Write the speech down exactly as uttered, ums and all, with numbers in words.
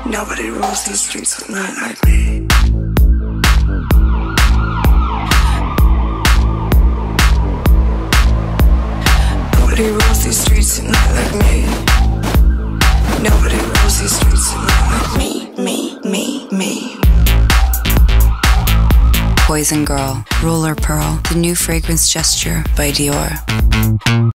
Nobody rules these streets at night like me. Nobody rules these streets at night like me. Nobody rules these streets at night like me, me, me, me. Poison Girl, Roller Pearl, the new fragrance gesture by Dior.